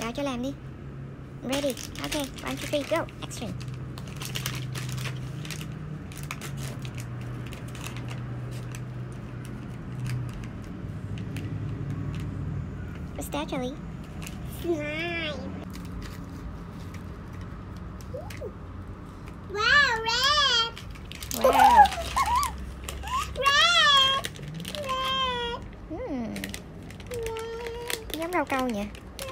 Vào cho làm đi. Ready. Ok, 1, 2, 3, go. Action. What's that, Charlie? Slime. Wow, red. Wow. Red. Red. Giống rau câu nhỉ?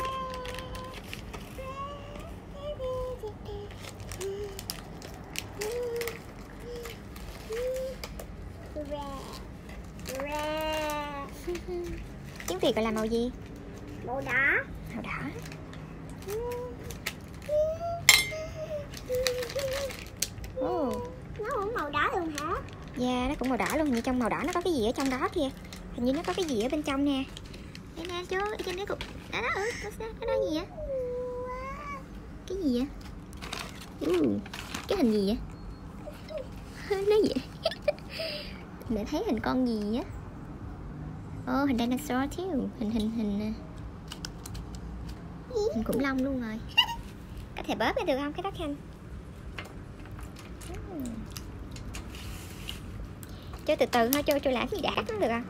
Tiếng Việt gọi là màu gì? Màu đỏ. Màu đỏ. Nó cũng màu đỏ luôn hả? Yeah, nó cũng màu đỏ luôn. Như trong màu đỏ nó có cái gì ở trong đó kìa. Hình như nó có cái gì ở bên trong nè. Đây nè chú, ở trên cái cục. Đó đó, cái đó gì vậy? Cái gì vậy? Cái hình gì vậy? Nó gì vậy? Để thấy hình con gì á. Hình dinosaur thiếu. Hình khủng long luôn rồi. Có thể bóp ra được không cái đó Khanh? Cho từ từ thôi, cho làm gì đã nó được không?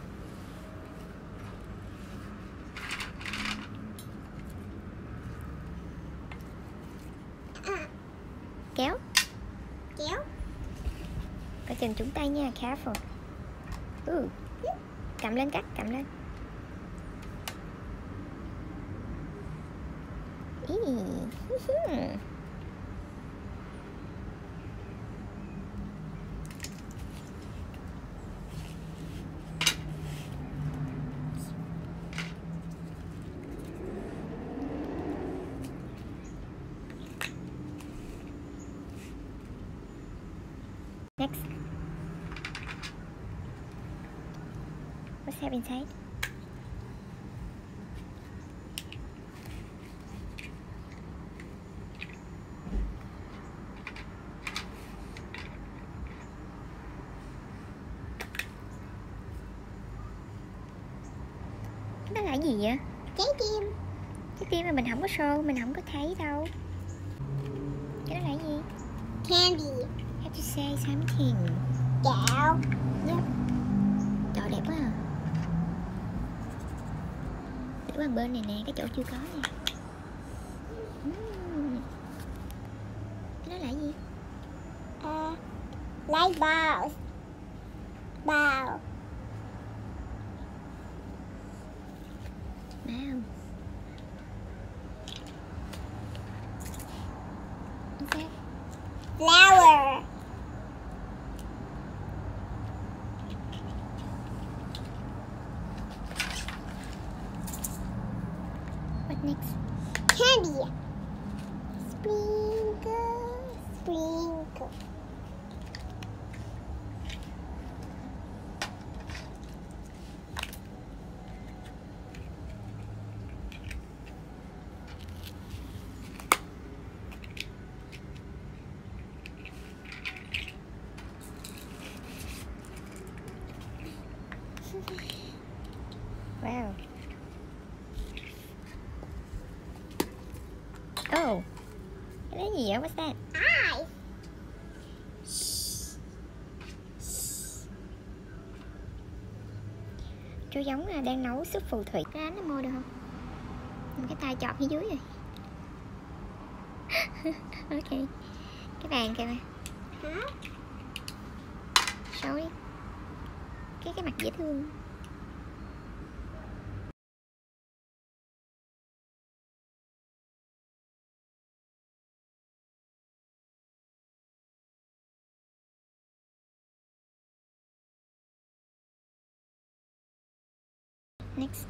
Kéo. Coi chừng trúng tay nha, careful. Cầm lên cắt, cầm lên. Next. What's that inside? Đó là gì vậy? Trái tim. Trái tim mà mình không có show, mình không có thấy đâu. Cái đó là gì? Candy. Have to say something. Kẹo. Yep. Trời đẹp quá à. Để qua bên này nè, cái chỗ chưa có nè. Cái đó là gì? Light bulb. Wow. Wow. What's that? Flower. What next? Candy. Sprinkle. Wow. Oh. Cái đó gì vậy? What's that? Eyes. Chú giống là đang nấu súp phù thủy. Cái ánh nó môi được không? Cái tay chọt phía dưới rồi. Ok. Cái bàn kìa nè. Hả? Show đi. Cái mặt dễ thương. Next.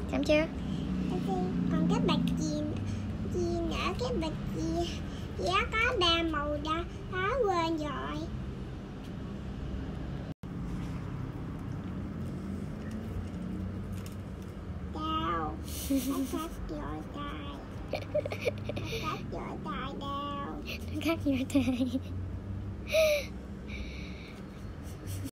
Xong chưa? Còn cái bịch gì nữa, cái bịch gì đó có 3 màu đó quên rồi. Đau. Nó cắt vô tay. Nó cắt vô tay đau. Nó cắt vô tay.